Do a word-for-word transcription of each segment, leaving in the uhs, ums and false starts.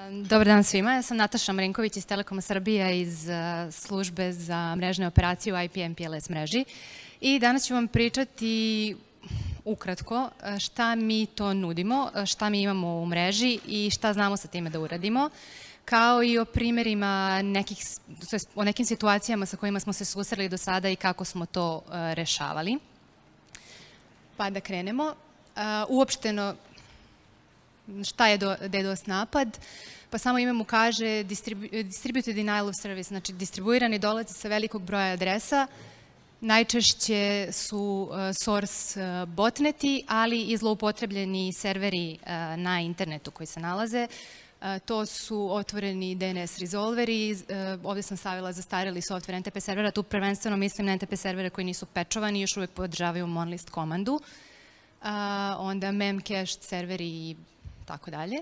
Dobar dan svima, ja sam Nataša Marinković iz Telekoma Srbija iz službe za mrežne operacije u I P M P L S mreži i danas ću vam pričati ukratko šta mi to nudimo, šta mi imamo u mreži i šta znamo sa time da uradimo, kao i o primjerima nekih, o nekim situacijama sa kojima smo se susreli do sada i kako smo to rešavali. Pa da krenemo. Uopšteno, šta je DDoS napad? Pa samo ime mu kaže Distributed Denial of Service, znači distribuirani dolazi sa velikog broja adresa. Najčešće su source botneti, ali i zloupotrebljeni serveri na internetu koji se nalaze. To su otvoreni D N S resolveri, ovdje sam stavila zastareli software N T P servera, tu prvenstveno mislim na N T P servere koji nisu pečovani i još uvijek podržavaju monolist komandu. Onda memcached serveri i tako dalje.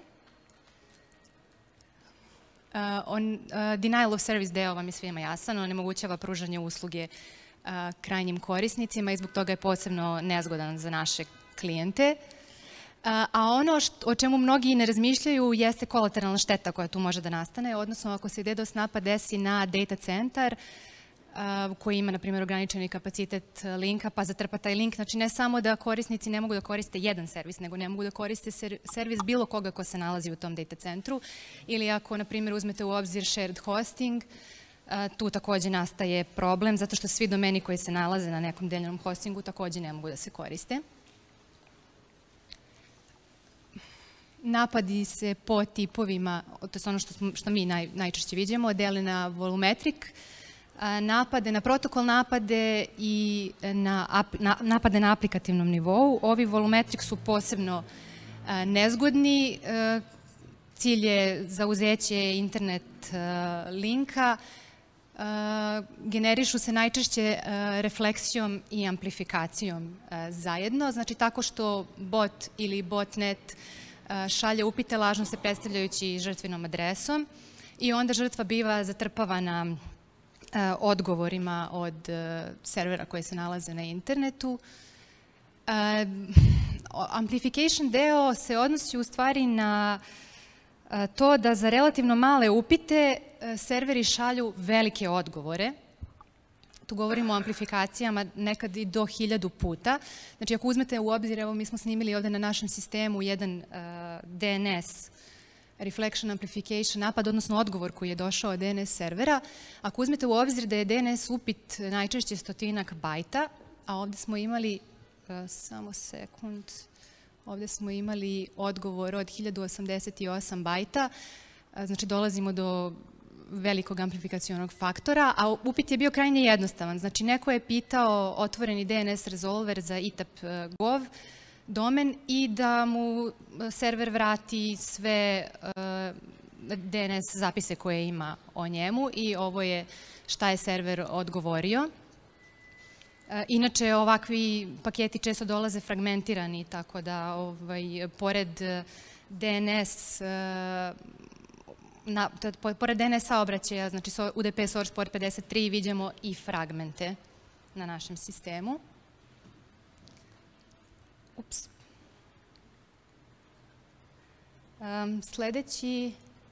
Denial of service deo vam je svima jasan, onemogućava pružanje usluge krajnjim korisnicima i zbog toga je posebno nezgodan za naše klijente. A ono o čemu mnogi ne razmišljaju jeste kolateralna šteta koja tu može da nastane, odnosno ako se DDoS napad desi na data centar koji ima, na primjer, ograničeni kapacitet linka, pa zatrpa taj link. Znači, ne samo da korisnici ne mogu da koriste jedan servis, nego ne mogu da koriste servis bilo koga ko se nalazi u tom data centru. Ili ako, na primjer, uzmete u obzir shared hosting, tu također nastaje problem, zato što svi domeni koji se nalaze na nekom deljenom hostingu također ne mogu da se koriste. Napadi se po tipovima, to je ono što mi najčešće vidimo, dele na volumetrik, napade na protokol napade i napade na aplikativnom nivou. Ovi volumetrik su posebno nezgodni. Cilj je zauzeće internet linka. Generišu se najčešće refleksijom i amplifikacijom zajedno, znači tako što bot ili botnet šalje upite lažno se predstavljajući žrtvinom adresom i onda žrtva biva zatrpavana odgovorima od servera koji se nalaze na internetu. Amplification deo se odnosi u stvari na to da za relativno male upite serveri šalju velike odgovore. Tu govorimo o amplifikacijama nekad i do hiljadu puta. Znači, ako uzmete u obzir, evo mi smo snimili ovdje na našem sistemu jedan D N S reflection amplification napad, odnosno odgovor koji je došao od D N S servera. Ako uzmete u obzir da je D N S upit najčešće stotinak bajta, a ovdje smo imali, samo sekund, ovdje smo imali odgovor od hiljadu osamdeset osam bajta, znači dolazimo do velikog amplifikacionog faktora, a upit je bio krajnje jednostavan. Znači, neko je pitao otvoreni D N S resolver za I T A P punkt gov domen i da mu server vrati sve D N S zapise koje ima o njemu i ovo je šta je server odgovorio. Inače, ovakvi paketi često dolaze fragmentirani, tako da pored D N S pored D N S saobraćaja, znači U D P source port pedeset tri, vidimo i fragmente na našem sistemu. Ups. Sljedeći...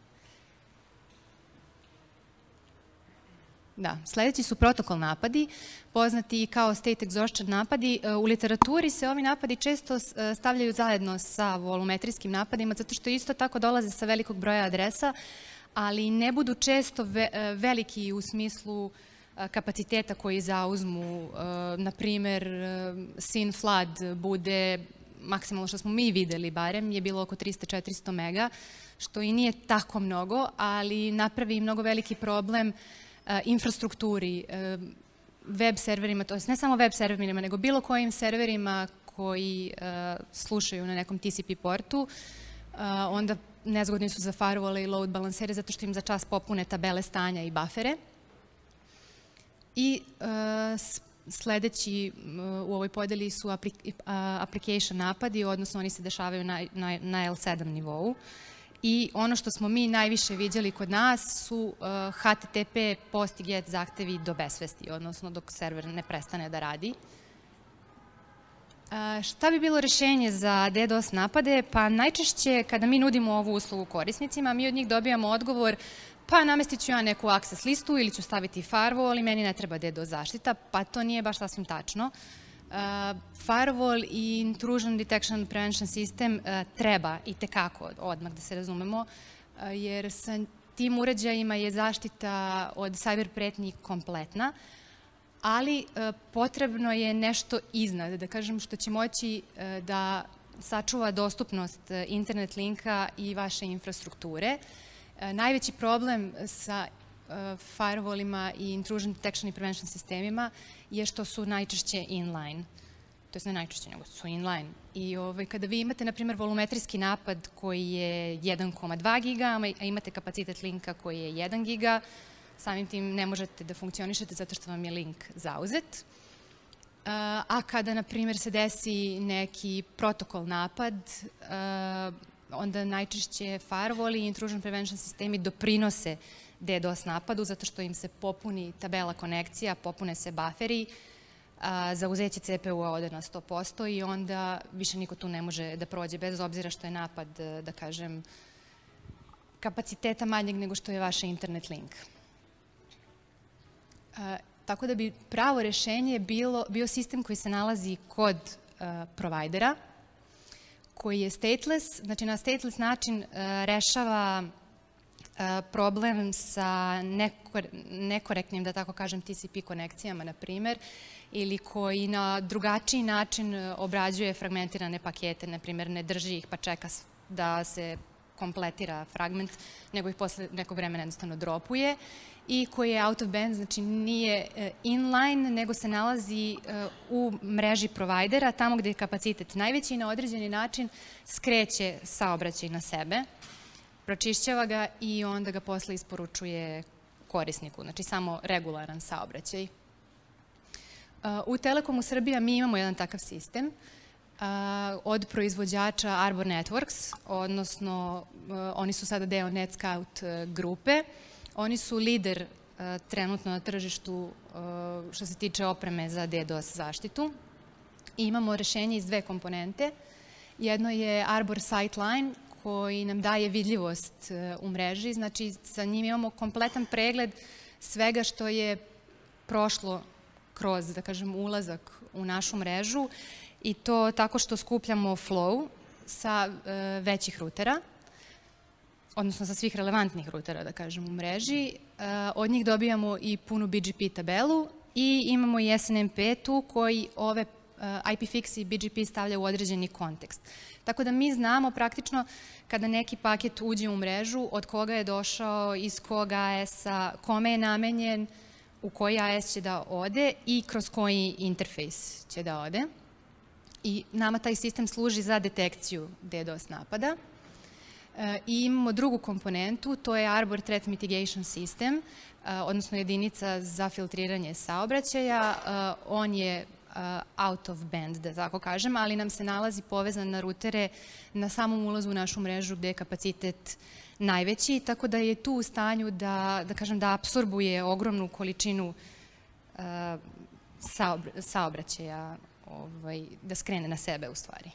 Da, sljedeći su protokol napadi, poznati kao state exhaustion napadi. U literaturi se ovi napadi često stavljaju zajedno sa volumetrijskim napadima, zato što isto tako dolaze sa velikog broja adresa, ali ne budu često veliki u smislu kapaciteta koji zauzmu. Na primjer, sin flood bude, maksimalno što smo mi videli barem, je bilo oko trista do četiristo mega, što i nije tako mnogo, ali napravi mnogo veliki problem infrastrukturi, web serverima, to je ne samo web serverima, nego bilo kojim serverima koji slušaju na nekom T C P portu, onda nezgodni su za firewall i load balancere zato što im za čas popune tabele stanja i bufere. I sljedeći u ovoj podeli su application napadi, odnosno oni se dešavaju na L sedam nivou. I ono što smo mi najviše vidjeli kod nas su H T T P post i get zahtevi do besvesti, odnosno dok server ne prestane da radi. Šta bi bilo rešenje za DDoS napade? Pa najčešće kada mi nudimo ovu uslugu korisnicima, mi od njih dobijamo odgovor pa namestit ću ja neku access listu ili ću staviti firewall i meni ne treba DDoS zaštita, pa to nije baš sasvim tačno. Firewall i Intrusion Detection Prevention System treba i tekako odmah da se razumemo, jer sa tim uređajima je zaštita od cyber pretnji kompletna, ali potrebno je nešto iznad, da kažem, što će moći da sačuva dostupnost internet linka i vaše infrastrukture. Najveći problem sa firewallima i intrusion detection i prevention sistemima je što su najčešće inline. To je ne najčešće, nego su inline. I kada vi imate, na primjer, volumetrijski napad koji je jedan zarez dva giga, a imate kapacitet linka koji je jedan giga, samim tim ne možete da funkcionišete zato što vam je link zauzet. A kada, na primjer, se desi neki protokol napad, onda najčešće firewall i intrusion prevention sistemi doprinose DDoS napadu zato što im se popuni tabela konekcija, popune se buferi, zauzeće C P U-a ode na sto posto i onda više niko tu ne može da prođe, bez obzira što je napad, da kažem, kapaciteta manjeg nego što je vaš internet link. Tako da bi pravo rešenje bio sistem koji se nalazi kod provajdera, koji je stateless, znači na stateless način rešava problem sa nekorektnim, da tako kažem, T C P konekcijama, na primjer, ili koji na drugačiji način obrađuje fragmentirane pakete, na primjer, ne drži ih pa čeka da se kompletira fragment, nego ih posle nekog vremena jednostavno dropuje, i koji je out of band, znači nije inline, nego se nalazi u mreži provajdera, tamo gde je kapacitet najveći i na određeni način skreće saobraćaj na sebe, pročišćava ga i onda ga posle isporučuje korisniku, znači samo regularan saobraćaj. U Telekomu Srbija mi imamo jedan takav sistem od proizvođača Arbor Networks, odnosno oni su sada deo NetScout grupe. Oni su lider trenutno na tržištu što se tiče opreme za DDoS zaštitu. I imamo rešenje iz dve komponente. Jedno je Arbor Sightline, koji nam daje vidljivost u mreži. Znači, sa njim imamo kompletan pregled svega što je prošlo kroz, da kažem, ulazak u našu mrežu, i to tako što skupljamo flow sa većih rutera, odnosno sa svih relevantnih rutera, da kažem, u mreži. Od njih dobijamo i punu B G P tabelu i imamo i S N M P tu koji ove I P fix i B G P stavlja u određeni kontekst. Tako da mi znamo praktično kada neki paket uđe u mrežu, od koga je došao, iz kog A S-a, kome je namenjen, u koji A S će da ode i kroz koji interfejs će da ode. I nama taj sistem služi za detekciju DDoS napada. I imamo drugu komponentu, to je Arbor Threat Mitigation System, odnosno jedinica za filtriranje saobraćaja. On je out of band, da tako kažem, ali nam se nalazi povezan na rutere na samom ulazu u našu mrežu gde je kapacitet najveći, tako da je tu u stanju da, da kažem, da apsorbuje ogromnu količinu saobraćaja, da skrene na sebe u stvari.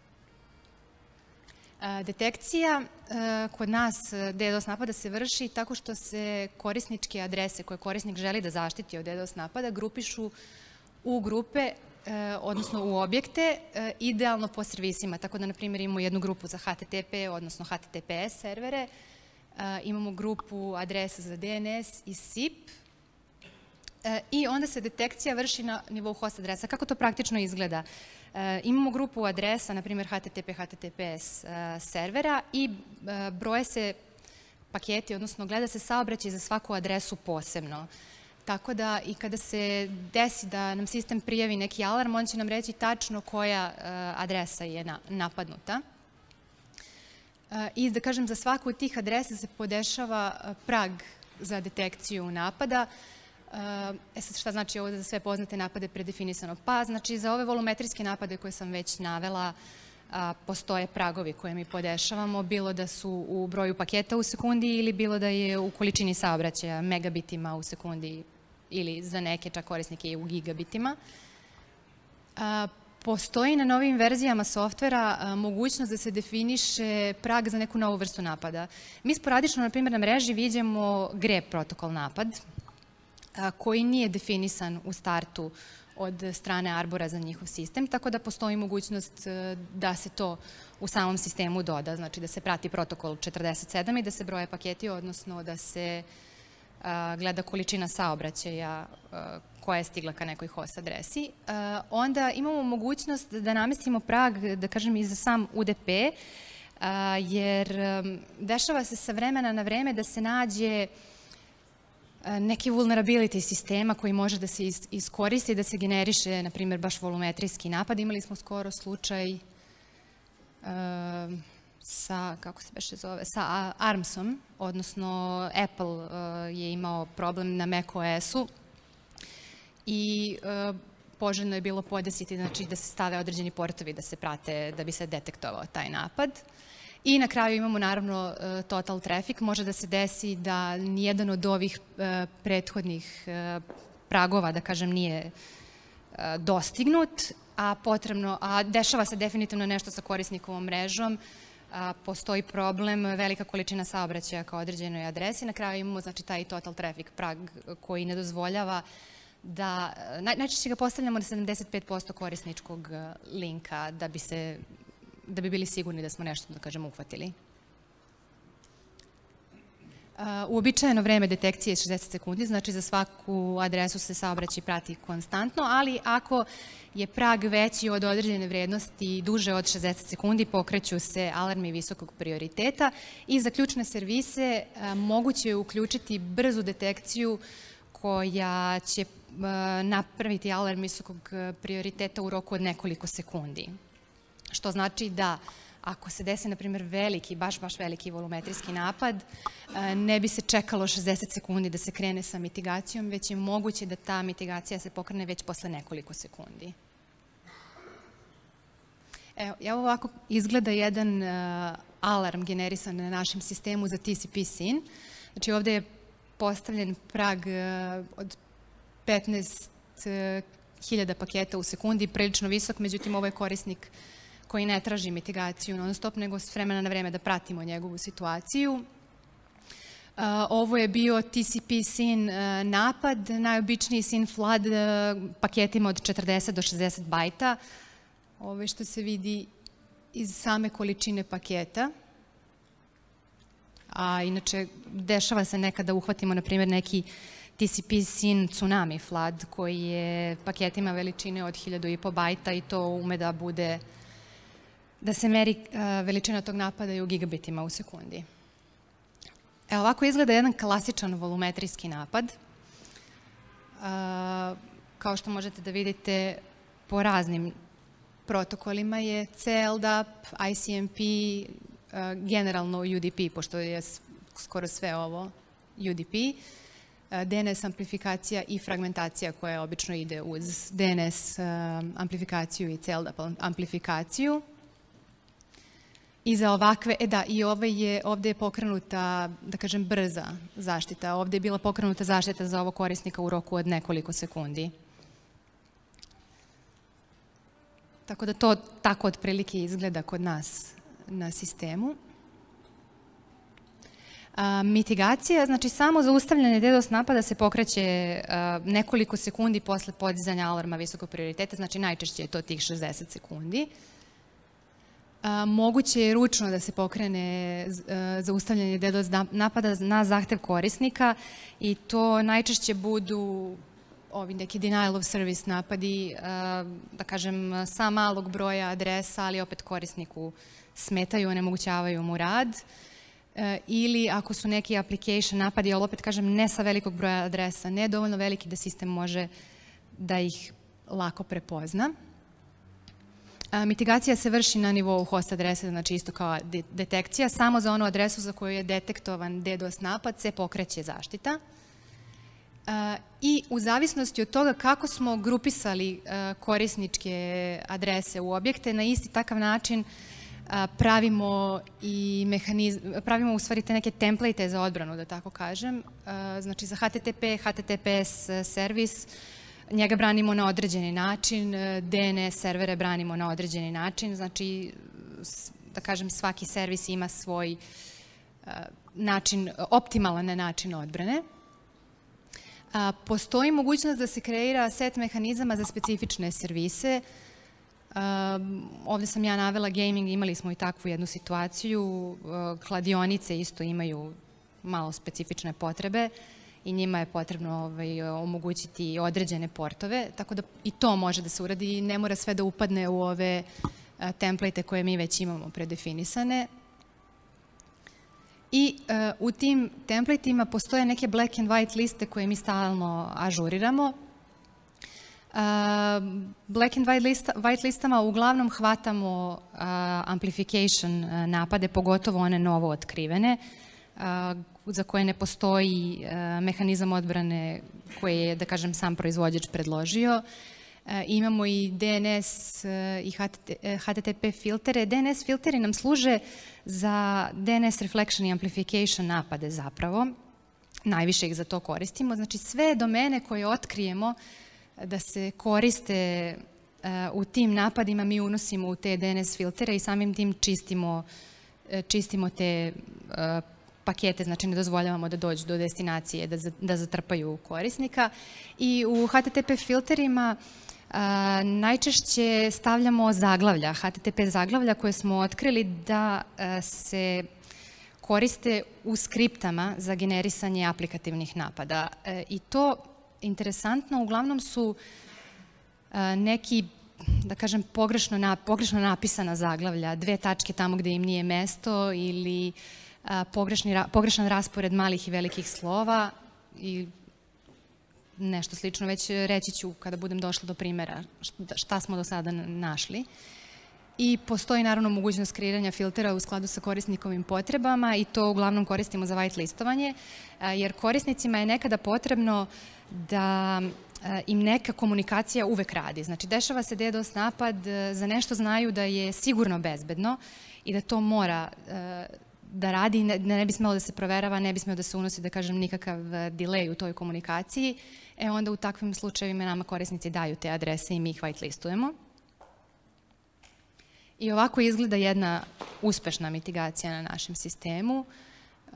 Detekcija kod nas DDoS napada se vrši tako što se korisničke adrese koje korisnik želi da zaštiti od DDoS napada grupišu u grupe, odnosno u objekte, idealno po servisima. Tako da, na primjer, imamo jednu grupu za H T T P, odnosno H T T P S servere, imamo grupu adresa za D N S i S I P, i onda se detekcija vrši na nivou host adresa. Kako to praktično izgleda? Imamo grupu adresa, na primjer H T T P, H T T P S servera, i broje se paketi, odnosno gleda se saobraćaj za svaku adresu posebno. Tako da i kada se desi da nam sistem prijavi neki alarm, on će nam reći tačno koja adresa je napadnuta. I da kažem, za svaku od tih adresa se podešava prag za detekciju napada. E sad, šta znači ovo za sve poznate napade predefinisano? Pa, znači, za ove volumetrijske napade koje sam već navela, postoje pragovi koje mi podešavamo, bilo da su u broju paketa u sekundi ili bilo da je u količini saobraćaja, megabitima u sekundi, ili za neke čak korisnike i u gigabitima. Postoji na novim verzijama softvera mogućnost da se definiše prag za neku novu vrstu napada. Mi sporadično, na primjer, na mreži vidimo grep protokol napad, koji nije definisan u startu od strane Arbora za njihov sistem, tako da postoji mogućnost da se to u samom sistemu doda, znači da se prati protokol četrdeset sedam i da se broje paketi, odnosno da se gleda količina saobraćaja koja je stigla ka nekoj host adresi. Onda imamo mogućnost da namestimo prag, da kažem, i za sam U D P, jer dešava se sa vremena na vreme da se nađe neki vulnerability sistema koji može da se iskoristi i da se generiše, na primjer, baš volumetrijski napad. Imali smo skoro slučaj sa, kako se beše zove, sa ARMS-om, odnosno Apple je imao problem na macOS-u i poželjno je bilo podesiti, znači da se stave određeni portovi da se prate, da bi se detektovao taj napad. I na kraju imamo naravno total traffic. Može da se desi da nijedan od ovih prethodnih pragova, da kažem, nije dostignut, a potrebno, a dešava se definitivno nešto sa korisnikovom mrežom, postoji problem, velika količina saobraćaja kao određenoj adresi. Na kraju imamo, znači, taj total traffic prag koji ne dozvoljava da, najčešće ga postavljamo na sedamdeset pet posto korisničkog linka da bi se da bi bili sigurni da smo nešto, da kažem, uhvatili. Uobičajeno vreme detekcije je šezdeset sekundi, znači za svaku adresu se saobraćaj prati konstantno, ali ako je prag veći od određene vrednosti duže od šezdeset sekundi, pokreću se alarmi visokog prioriteta i za ključne servise moguće je uključiti brzu detekciju koja će napraviti alarm visokog prioriteta u roku od nekoliko sekundi. Što znači da ako se desi, na primjer, veliki, baš, baš veliki volumetrijski napad, ne bi se čekalo šezdeset sekundi da se krene sa mitigacijom, već je moguće da ta mitigacija se pokrene već posle nekoliko sekundi. Evo ovako izgleda jedan alarm generisan na našem sistemu za T C P S I N. Znači ovde je postavljen prag od petnaest hiljada paketa u sekundi, prilično visok, međutim ovo je korisnik koji ne traži mitigaciju non stop, nego s vremena na vreme da pratimo njegovu situaciju. Ovo je bio T C P S I N napad, najobičniji S I N flood paketima od četrdeset do šezdeset bajta. Ovo je što se vidi iz same količine paketa. A inače, dešava se nekada da uhvatimo, na primjer, neki T C P S I N tsunami flood koji je paketima veličine od hiljadu i po bajta i to ume da bude, da se meri veličina tog napada i u gigabitima u sekundi. Evo, ovako izgleda jedan klasičan volumetrijski napad. Kao što možete da vidite, po raznim protokolima je C L D A P, I C M P, generalno U D P, pošto je skoro sve ovo U D P, D N S amplifikacija i fragmentacija koja obično ide uz D N S amplifikaciju i C L D A P amplifikaciju. I za ovakve, e da, i ovde je pokrenuta, da kažem, brza zaštita. Ovde je bila pokrenuta zaštita za ovo korisnika u roku od nekoliko sekundi. Tako da to tako otprilike izgleda kod nas na sistemu. Mitigacija, znači samo zaustavljanje DDoS napada se pokreće nekoliko sekundi posle podizanja alarma visokog prioriteta, znači najčešće je to tih šezdeset sekundi. Moguće je ručno da se pokrene zaustavljanje DDoS napada na zahtev korisnika i to najčešće budu ovi neki denial of service napadi, da kažem, sa malog broja adresa, ali opet korisniku smetaju, onemogućavaju mu rad. Ili ako su neki application napadi, ali opet kažem ne sa velikog broja adresa, ne dovoljno veliki da sistem može da ih lako prepozna. Mitigacija se vrši na nivou host adrese, znači isto kao detekcija. Samo za onu adresu za koju je detektovan DDoS napad se pokreće zaštita. I u zavisnosti od toga kako smo grupisali korisničke adrese u objekte, na isti takav način pravimo i mehanizam, pravimo u stvari te neke template za odbranu, da tako kažem. Znači za H T T P, H T T P S servis njega branimo na određeni način, D N S servere branimo na određeni način, znači, da kažem, svaki servis ima svoj način, optimalan način odbrane. Postoji mogućnost da se kreira set mehanizama za specifične servise. Ovde sam ja navela gaming, imali smo i takvu jednu situaciju. Kladionice isto imaju malo specifične potrebe i njima je potrebno omogućiti određene portove, tako da i to može da se uradi i ne mora sve da upadne u ove template koje mi već imamo predefinisane. I u tim templateima postoje neke black and white liste koje mi stalno ažuriramo. Black and white listama uglavnom hvatamo amplification napade, pogotovo one novo otkrivene, za koje ne postoji mehanizam odbrane koji je, da kažem, sam proizvođač predložio. Imamo i D N S i H T T P filtere. D N S filteri nam služe za D N S reflection i amplification napade zapravo. Najviše ih za to koristimo. Znači sve domene koje otkrijemo da se koriste u tim napadima mi unosimo u te D N S filtere i samim tim čistimo, čistimo te pakete, znači ne dozvoljavamo da dođu do destinacije, da, da zatrpaju korisnika. I u H T T P filterima a, najčešće stavljamo zaglavlja, H T T P zaglavlja koje smo otkrili da a, se koriste u skriptama za generisanje aplikativnih napada. E, I to, interesantno, uglavnom su a, neki, da kažem, pogrešno, na, pogrešno napisana zaglavlja, dve tačke tamo gde im nije mesto ili Pogrešni, pogrešan raspored malih i velikih slova i nešto slično. Već reći ću kada budem došla do primjera šta smo do sada našli. I postoji naravno mogućnost kreiranja filtera u skladu sa korisnikovim potrebama i to uglavnom koristimo za white listovanje, jer korisnicima je nekada potrebno da im neka komunikacija uvek radi. Znači, dešava se DDoS napad, za nešto znaju da je sigurno bezbedno i da to mora da radi, ne, ne bi smelo da se proverava, ne bi smelo da se unosi, da kažem, nikakav delay u toj komunikaciji, e onda u takvim slučajevima nama korisnici daju te adrese i mi ih white listujemo. I ovako izgleda jedna uspešna mitigacija na našem sistemu. Uh,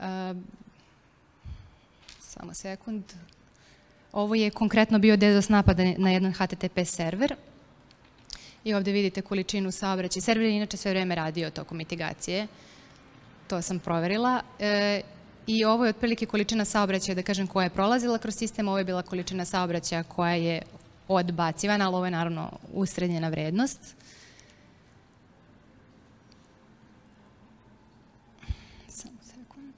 samo sekund. Ovo je konkretno bio DDoS napad na jedan H T T P server. I ovde vidite količinu saobraćaja. Server je inače sve vreme radio tokom mitigacije. To sam proverila. E, I ovo je otprilike količina saobraćaja, da kažem, koja je prolazila kroz sistem. Ovo je bila količina saobraćaja koja je odbacivana, ali ovo je naravno usrednjena vrednost. Samo sekund.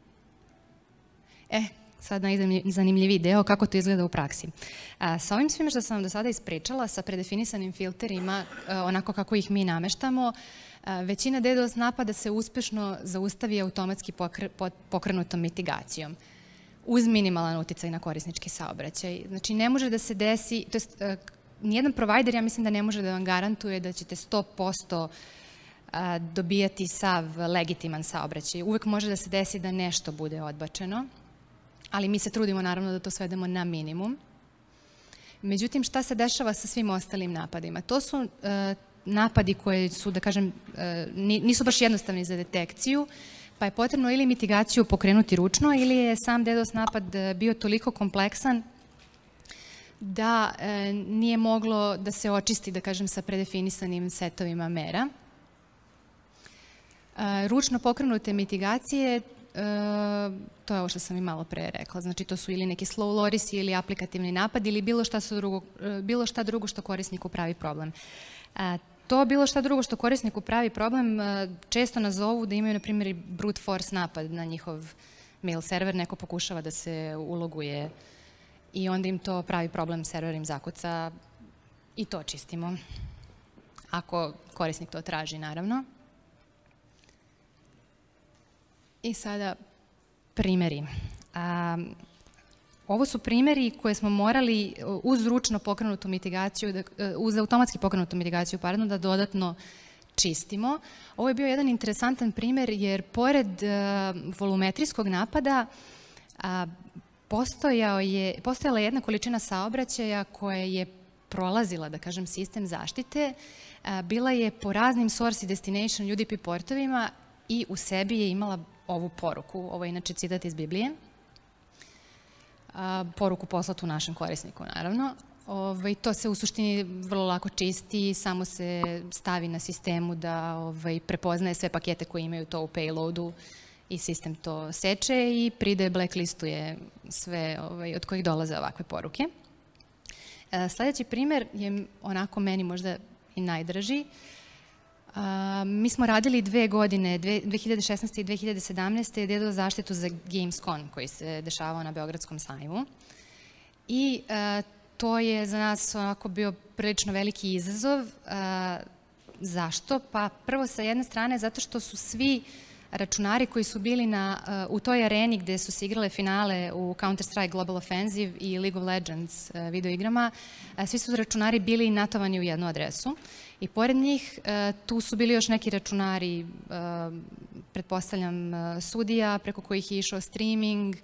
E, sad najzanimljiviji deo, kako to izgleda u praksi. A, sa ovim svim što sam vam do sada ispričala, sa predefinisanim filterima, onako kako ih mi nameštamo, većina DDoS napada se uspešno zaustavi automatski pokrenutom mitigacijom, uz minimalan uticaj na korisnički saobraćaj. Znači, ne može da se desi, to jest, nijedan provider, ja mislim da ne može da vam garantuje da ćete sto posto dobijati sav legitiman saobraćaj. Uvek može da se desi da nešto bude odbačeno, ali mi se trudimo naravno da to svedemo na minimum. Međutim, šta se dešava sa svim ostalim napadima? To su napadi koji su, da kažem, nisu baš jednostavni za detekciju, pa je potrebno ili mitigaciju pokrenuti ručno ili je sam DDoS napad bio toliko kompleksan da nije moglo da se očisti, da kažem, sa predefinisanim setovima mera. Ručno pokrenute mitigacije, to je ovo što sam i malo pre rekla, znači to su ili neki slow lorisi ili aplikativni napad ili bilo šta, drugo, bilo šta drugo što korisniku pravi problem. To bilo šta drugo što korisniku pravi problem često nazovu da imaju, na primjer, brute force napad na njihov mail server, neko pokušava da se uloguje i onda im to pravi problem, server im zakuca i to čistimo. Ako korisnik to traži, naravno. I sada primjeri. A, ovo su primjeri koje smo morali uz ručno pokrenutu mitigaciju, da, uz automatski pokrenutu mitigaciju, pardon, da dodatno čistimo. Ovo je bio jedan interesantan primjer jer pored a, volumetrijskog napada a, postojao je, postojala je jedna količina saobraćaja koja je prolazila, da kažem, sistem zaštite, bila je po raznim source i destination U D P portovima i u sebi je imala ovu poruku. Ovo je inače citat iz Biblije. Poruku poslatu našem korisniku, naravno. Ovaj, to se u suštini vrlo lako čisti, samo se stavi na sistemu da ovaj, prepoznaje sve pakete koji imaju to u payloadu i sistem to seče i pride blacklistuje sve ovaj, od kojih dolaze ovakve poruke. E, sledeći primer je onako meni možda i najdraži. A, mi smo radili dve godine, dve hiljade šesnaeste i dve hiljade sedamnaeste DDoS zaštitu za Gamescom koji se dešavao na Beogradskom sajmu. I a, to je za nas onako bio prilično veliki izazov. A, zašto? Pa prvo sa jedne strane zato što su svi računari koji su bili na, u toj areni gde su se igrale finale u Counter-Strike Global Offensive i League of Legends video igrama, svi su računari bili natovani u jednu adresu. I pored njih tu su bili još neki računari, pretpostavljam sudija, preko kojih je išao streaming.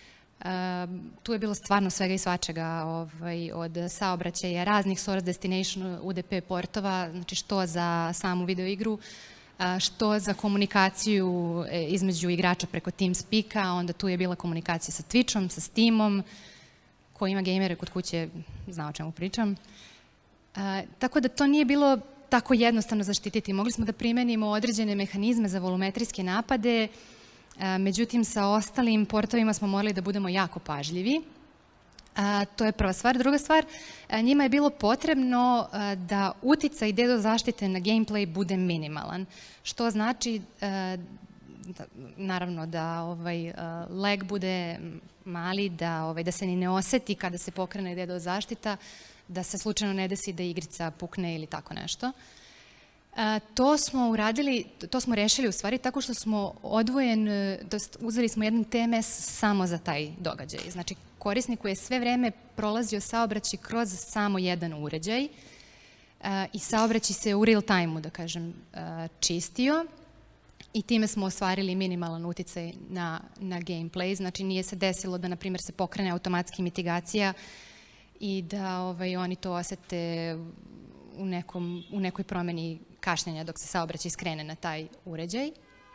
Tu je bilo stvarno svega i svačega, ovaj, od saobraćaja, raznih source destination U D P portova, znači što za samu video igru, što za komunikaciju između igrača preko TeamSpeaka, onda tu je bila komunikacija sa Twitchom, sa Steamom, ko ima gejmere kod kuće zna o čemu pričam. Tako da to nije bilo tako jednostavno zaštititi. Mogli smo da primenimo određene mehanizme za volumetrijske napade, međutim sa ostalim portovima smo morali da budemo jako pažljivi. A, to je prva stvar. Druga stvar, a, njima je bilo potrebno a, da uticaj DDoS zaštite na gameplay bude minimalan, što znači a, da, naravno da ovaj, a, lag bude mali, da, ovaj, da se ni ne oseti kada se pokrene DDoS zaštita, da se slučajno ne desi da igrica pukne ili tako nešto. A, to smo uradili, to smo rešili u stvari tako što smo odvojen, uzeli smo jedan T M S samo za taj događaj. Znači, korisniku je sve vreme prolazio saobraćaj kroz samo jedan uređaj a, i saobraćaj se u real time-u, da kažem, a, čistio i time smo ostvarili minimalan uticaj na, na gameplay. Znači, nije se desilo da, na primjer, se pokrene automatski mitigacija i da ovaj, oni to osete u, nekom, u nekoj promeni kašnjenja dok se saobraćaj skrene na taj uređaj.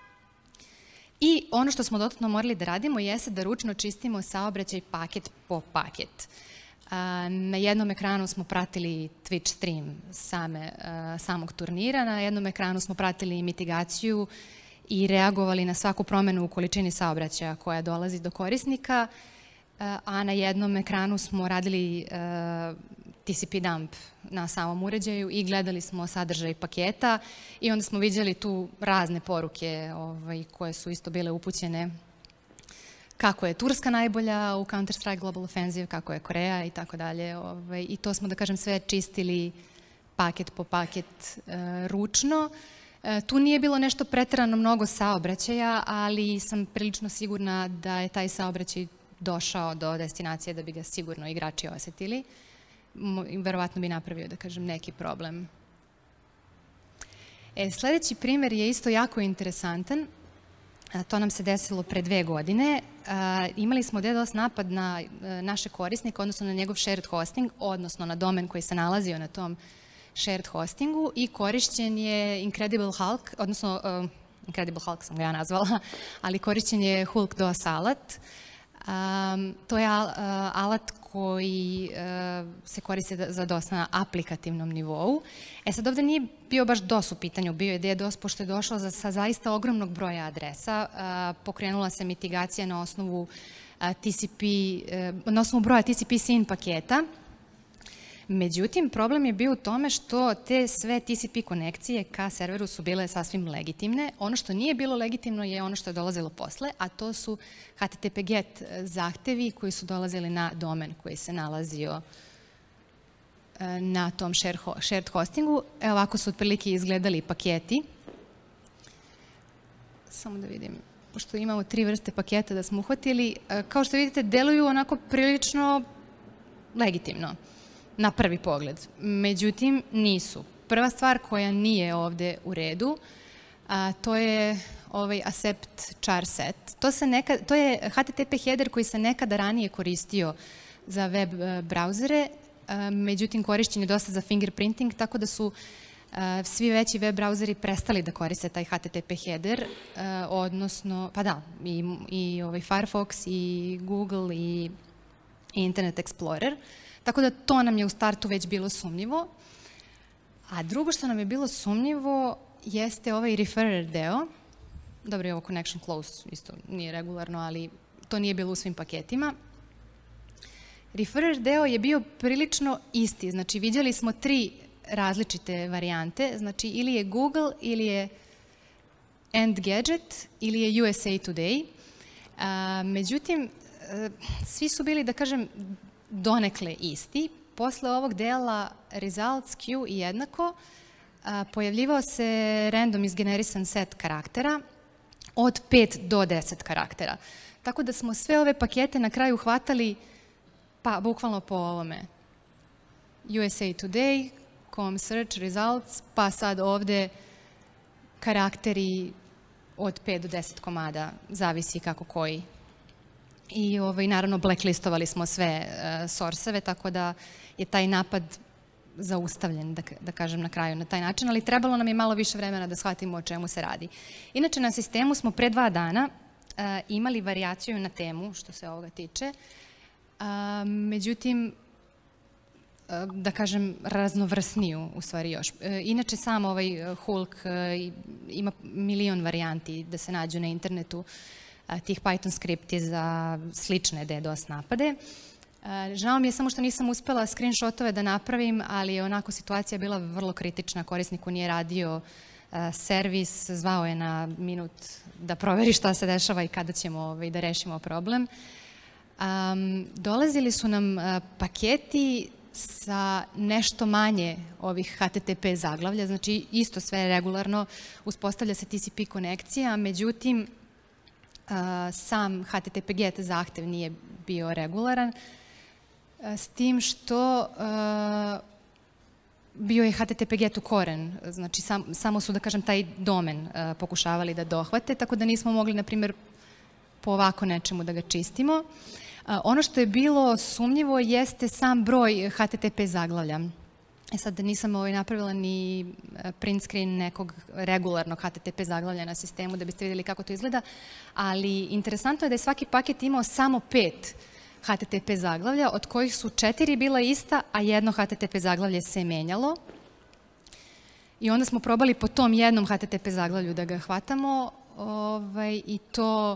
I ono što smo dodatno morali da radimo jeste da ručno čistimo saobraćaj paket po paket. Na jednom ekranu smo pratili Twitch stream same, samog turnira, na jednom ekranu smo pratili mitigaciju i reagovali na svaku promenu u količini saobraćaja koja dolazi do korisnika, a na jednom ekranu smo radili T C P dump na samom uređaju i gledali smo sadržaj paketa i onda smo vidjeli tu razne poruke ovaj, koje su isto bile upućene kako je Turska najbolja u Counter-Strike Global Offensive, kako je Koreja i tako dalje. Ovaj, I to smo, da kažem, sve čistili paket po paket e, ručno. E, tu nije bilo nešto preterano mnogo saobraćaja, ali sam prilično sigurna da je taj saobraćaj došao do destinacije da bi ga sigurno igrači osetili. Verovatno bi napravio, da kažem, neki problem. E, sledeći primer je isto jako interesantan. A, to nam se desilo pre dve godine. A, imali smo DDoS napad na a, naše korisnike, odnosno na njegov shared hosting, odnosno na domen koji se nalazio na tom shared hostingu i korišćen je Incredible Hulk, odnosno uh, Incredible Hulk sam ga ja nazvala, ali korišćen je Hulk DOS alat. Um, to je al, uh, alat koji uh, se koristi za DOS na aplikativnom nivou. E sad ovde nije bio baš DOS u pitanju, bio je DDoS pošto je došao za, sa zaista ogromnog broja adresa. Uh, pokrenula se mitigacija na osnovu uh, T C P, uh, na osnovu broja T C P S I N paketa. Međutim, problem je bio u tome što te sve T C P konekcije ka serveru su bile sasvim legitimne. Ono što nije bilo legitimno je ono što je dolazilo posle, a to su H T T P GET zahtevi koji su dolazili na domen koji se nalazio na tom shared hostingu. Evo ovako su otprilike izgledali paketi. Samo da vidim, pošto imamo tri vrste paketa da smo uhvatili. Kao što vidite, deluju onako prilično legitimno na prvi pogled. Međutim, nisu. Prva stvar koja nije ovde u redu, a, to je ovaj accept char set. To, se neka, to je H T T P header koji se nekada ranije koristio za web brauzere, međutim korišćen je dosta za fingerprinting, tako da su svi veći web brauzeri prestali da koriste taj H T T P header, odnosno, pa da, i, i ovaj Firefox, i Google, i, i Internet Explorer. Tako da to nam je u startu već bilo sumnjivo. A drugo što nam je bilo sumnjivo jeste ovaj referrer deo. Dobro je ovo connection close, isto nije regularno, ali to nije bilo u svim paketima. Referrer deo je bio prilično isti, znači vidjeli smo tri različite varijante, znači ili je Google, ili je Engadget, ili je U S A Today. A, međutim, svi su bili, da kažem, donekle isti. Posle ovog dela results Q i jednako a, pojavljivao se random izgenerisan set karaktera od pet do deset karaktera. Tako da smo sve ove pakete na kraju hvatali pa bukvalno po ovome. U S A Today, com search results, pa sad ovde karakteri od pet do deset komada, zavisi kako koji. I ovaj, naravno blacklistovali smo sve uh, source-eve, tako da je taj napad zaustavljen, da, da kažem na kraju na taj način, ali trebalo nam je malo više vremena da shvatimo o čemu se radi. Inače, na sistemu smo pre dva dana uh, imali varijaciju na temu, što se ovoga tiče, uh, međutim, da kažem, raznovrsniju, u stvari još. Inače, sam ovaj Hulk ima milion varijanti da se nađu na internetu tih Python skripti za slične DDoS napade. Žao mi je samo što nisam uspela screenshotove da napravim, ali je onako situacija bila vrlo kritična. Korisniku nije radio servis, zvao je na minut da proveri šta se dešava i kada ćemo da rešimo problem. Dolazili su nam paketi sa nešto manje ovih H T T P zaglavlja, znači isto sve regularno, uspostavlja se T C P konekcija, međutim sam H T T P get zahtev nije bio regularan, s tim što bio je H T T P get ukoren, znači samo su, da kažem, taj domen pokušavali da dohvate, tako da nismo mogli, na primjer, po ovako nečemu da ga čistimo. Ono što je bilo sumnjivo jeste sam broj H T T P zaglavlja. E sad nisam ovaj napravila ni print screen nekog regularnog H T T P zaglavlja na sistemu da biste vidjeli kako to izgleda, ali interesantno je da je svaki paket imao samo pet H T T P zaglavlja, od kojih su četiri bila ista, a jedno H T T P zaglavlje se menjalo. I onda smo probali po tom jednom H T T P zaglavlju da ga hvatamo ovaj, i to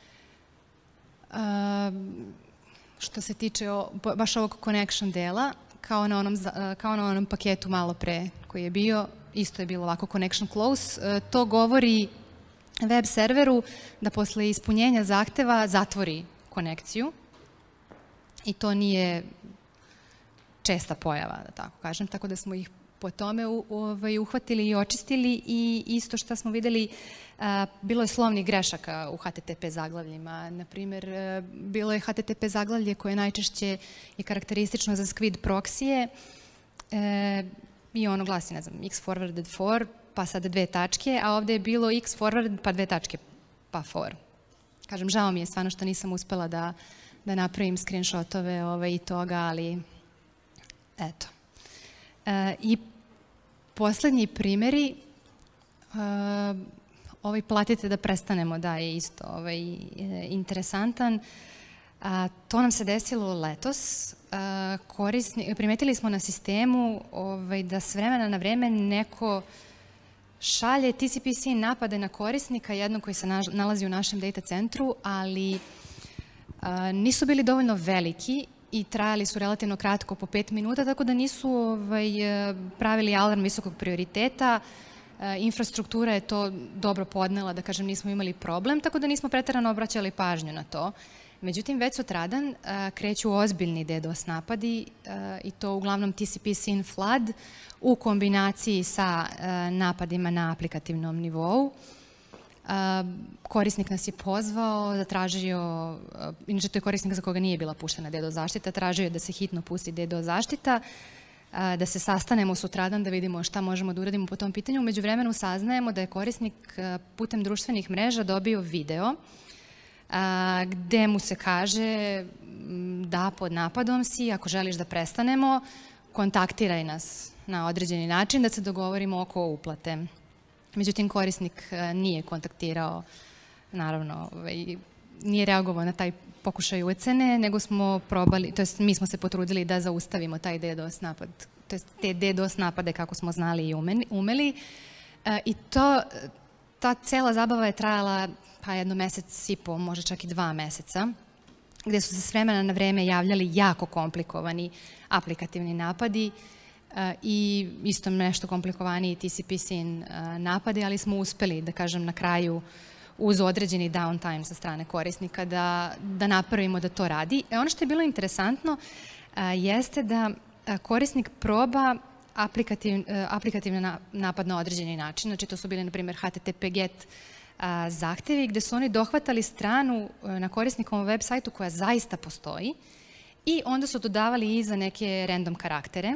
što se tiče baš ovog connection dela, kao na, onom, kao na onom paketu malo pre koji je bio, isto je bilo ovako connection close. To govori web serveru da posle ispunjenja zahteva zatvori konekciju i to nije česta pojava, da tako kažem, tako da smo ih po tome ovaj, uhvatili i očistili i isto što smo videli, a, bilo je slovnih grešaka u H T T P zaglavljima. Naprimjer, a, bilo je H T T P zaglavlje koje najčešće je karakteristično za Squid proksije e, i ono glasi, ne znam, x forwarded for, pa sada dve tačke, a ovde je bilo x forwarded pa dve tačke, pa for. Kažem, žao mi je stvarno što nisam uspela da, da napravim screenshotove ovaj, i toga, ali eto. E, I poslednji primjeri, e, ovaj platite da prestanemo, da je isto ovaj, interesantan. A, to nam se desilo letos. A, korisni, primetili smo na sistemu ovaj, da s vremena na vreme neko šalje T C P C napade na korisnika, jednog koji se nalazi u našem data centru, ali a, nisu bili dovoljno veliki i trajali su relativno kratko, po pet minuta, tako da nisu ovaj, pravili alarm visokog prioriteta. E, infrastruktura je to dobro podnela, da kažem, nismo imali problem, tako da nismo preterano obraćali pažnju na to. Međutim, već sutradan a, kreću ozbiljni DDoS napadi a, i to uglavnom T C P SYN flood u kombinaciji sa a, napadima na aplikativnom nivou. A, korisnik nas je pozvao, zatražio, a, inače to je korisnik za koga nije bila puštena DDoS zaštita, tražio je da se hitno pusti DDoS zaštita. da se sastanemo sutradan da vidimo šta možemo da uradimo po tom pitanju. Umeđu vremenu saznajemo da je korisnik putem društvenih mreža dobio video gde mu se kaže da pod napadom si, ako želiš da prestanemo, kontaktiraj nas na određeni način da se dogovorimo oko uplate. Međutim, korisnik nije kontaktirao, naravno, nije reagovao na taj pokušaj ucene, nego smo probali, to jest mi smo se potrudili da zaustavimo taj DDoS napad, to jest te DDoS napade kako smo znali i umeli. I to, ta cela zabava je trajala pa jedno mesec i po, možda čak i dva meseca, gde su se s vremena na vreme javljali jako komplikovani aplikativni napadi i isto nešto komplikovaniji T C P S I N napadi, ali smo uspeli, da kažem, na kraju uz određeni downtime sa strane korisnika da, da napravimo da to radi. E ono što je bilo interesantno jeste da korisnik proba aplikativ, aplikativni napad na određeni način. Znači to su bili, na primjer, H T T P get zahtevi gde su oni dohvatali stranu na korisnikovom web sajtu koja zaista postoji i onda su dodavali iza neke random karaktere.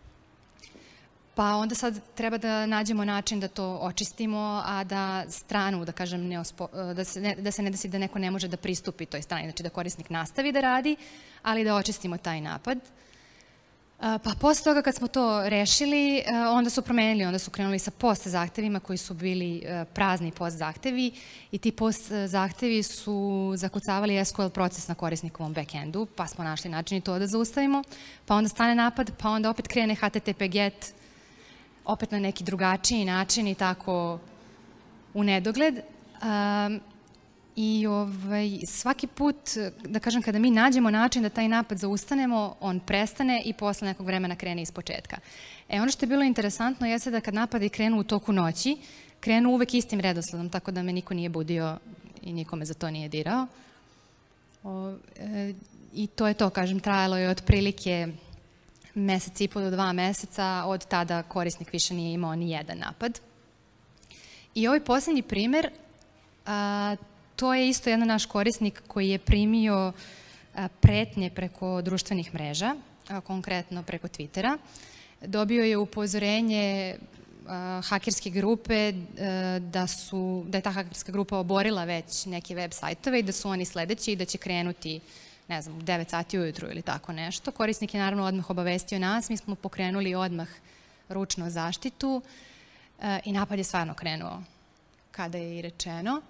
Pa onda sad treba da nađemo način da to očistimo, a da stranu, da kažem, ne ospo, da, se ne, da se ne desi da neko ne može da pristupi toj strani, znači da korisnik nastavi da radi, ali da očistimo taj napad. Pa posle toga kad smo to rešili, onda su promenili, onda su krenuli sa post zahtevima koji su bili prazni post zahtevi i ti post zahtevi su zakucavali S Q L proces na korisnikovom backendu, pa smo našli način i to da zaustavimo, pa onda stane napad, pa onda opet krene H T T P get, opet na neki drugačiji način i tako u nedogled. Um, I ovaj, svaki put, da kažem, kada mi nađemo način da taj napad zaustanemo, on prestane i posle nekog vremena krene iz početka. E, ono što je bilo interesantno jeste da kad napadi krenu u toku noći, krenu uvek istim redosledom, tako da me niko nije budio i nikome za to nije dirao. O, e, I to je to, kažem, trajalo je otprilike mesec i po do dva meseca, od tada korisnik više nije imao ni jedan napad. I ovaj poslednji primer, a, to je isto jedan naš korisnik koji je primio pretnje preko društvenih mreža, konkretno preko Twittera. Dobio je upozorenje hakerske grupe da, su, da je ta hakerska grupa oborila već neke web sajtove i da su oni sledeći i da će krenuti, ne znam, u devet sati ujutru ili tako nešto. Korisnik je naravno odmah obavestio nas, mi smo pokrenuli odmah ručnu zaštitu i napad je stvarno krenuo kada je i rečeno.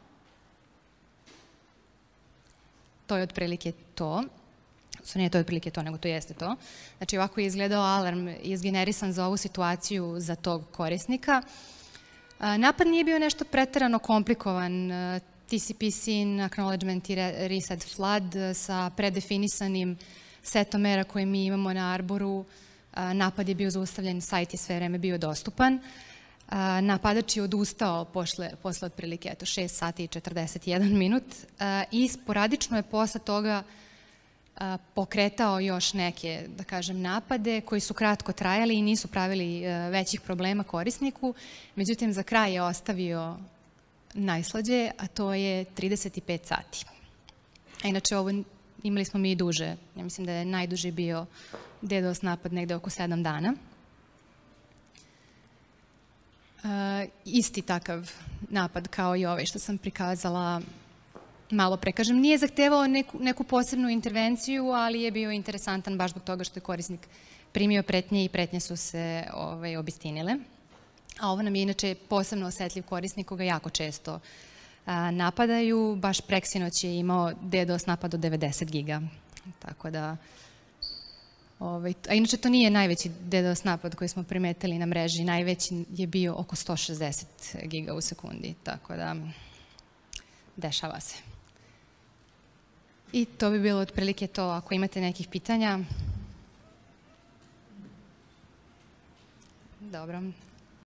To je otprilike to. Svo nije to otprilike to, nego to jeste to. Znači, ovako je izgledao alarm izgenerisan za ovu situaciju za tog korisnika. Napad nije bio nešto preterano komplikovan. T C P S I N, acknowledgement i reset flood sa predefinisanim setom mera koje mi imamo na Arboru. Napad je bio zaustavljen, sajt je sve vreme bio dostupan. Napadač je odustao posle, posle otprilike eto, šest sati i četrdeset jedan minut i sporadično je posle toga pokretao još neke, da kažem, napade koji su kratko trajali i nisu pravili većih problema korisniku. Međutim, za kraj je ostavio najslađe, a to je trideset pet sati. A inače, ovo imali smo mi i duže. Ja mislim da je najduži bio DDoS napad negde oko sedam dana. Uh, isti takav napad kao i ovaj što sam prikazala malo pre. Kažem, nije zahtevao neku, neku posebnu intervenciju, ali je bio interesantan baš zbog toga što je korisnik primio pretnje i pretnje su se ovaj, obistinile. A ovo nam je inače posebno osetljiv korisnik koga jako često uh, napadaju. Baš preksinoć je imao DDoS napad od devedeset giga. Tako da... Ovaj, a inače to nije najveći DDoS napad koji smo primetili na mreži. Najveći je bio oko sto šezdeset giga u sekundi. Tako da, dešava se. I to bi bilo otprilike to. Ako imate nekih pitanja. Dobro.